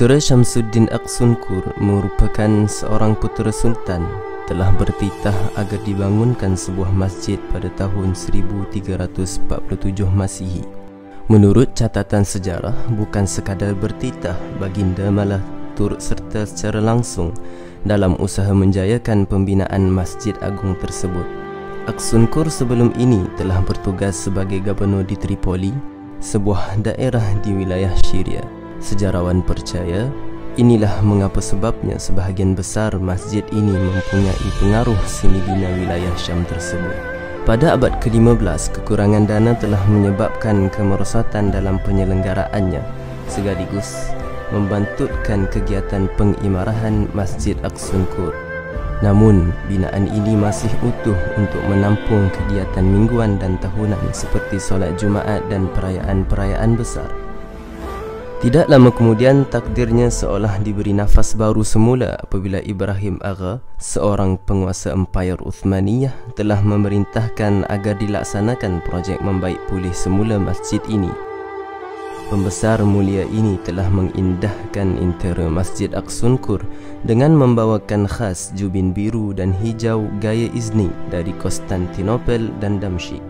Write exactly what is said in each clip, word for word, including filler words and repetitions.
Putera Syamsuddin Aksunkur merupakan seorang putera sultan, telah bertitah agar dibangunkan sebuah masjid pada tahun seribu tiga ratus empat puluh tujuh Masihi. Menurut catatan sejarah, bukan sekadar bertitah, baginda malah turut serta secara langsung dalam usaha menjayakan pembinaan Masjid Agung tersebut. Aksunkur sebelum ini telah bertugas sebagai gubernur di Tripoli, sebuah daerah di wilayah Syria. Sejarawan percaya, inilah mengapa sebabnya sebahagian besar masjid ini mempunyai pengaruh seni bina wilayah Syam tersebut. Pada abad ke lima belas, kekurangan dana telah menyebabkan kemerosotan dalam penyelenggaraannya, sekaligus membantutkan kegiatan pengimarahan Masjid Aksunkur. Namun, binaan ini masih utuh untuk menampung kegiatan mingguan dan tahunan seperti solat Jumaat dan perayaan-perayaan besar. Tidak lama kemudian, takdirnya seolah diberi nafas baru semula apabila Ibrahim Agha, seorang penguasa Empayar Uthmaniyah, telah memerintahkan agar dilaksanakan projek membaik pulih semula masjid ini. Pembesar mulia ini telah mengindahkan interior Masjid Aksunkur dengan membawakan khas jubin biru dan hijau gaya Izni dari Konstantinopel dan Damsyik.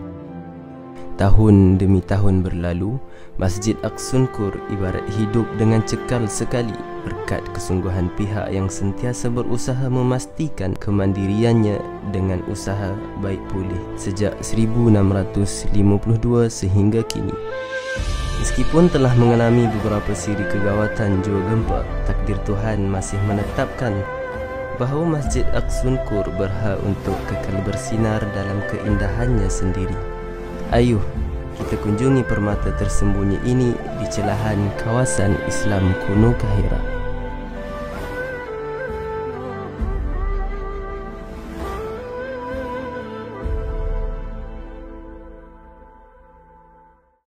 Tahun demi tahun berlalu, Masjid Aksunkur ibarat hidup dengan cekal sekali berkat kesungguhan pihak yang sentiasa berusaha memastikan kemandiriannya dengan usaha baik pulih sejak seribu enam ratus lima puluh dua sehingga kini. Meskipun telah mengalami beberapa siri kegawatan jua gempa, takdir Tuhan masih menetapkan bahawa Masjid Aksunkur berhak untuk kekal bersinar dalam keindahannya sendiri. Ayuh, kita kunjungi permata tersembunyi ini di celahan kawasan Islam kuno Kahira.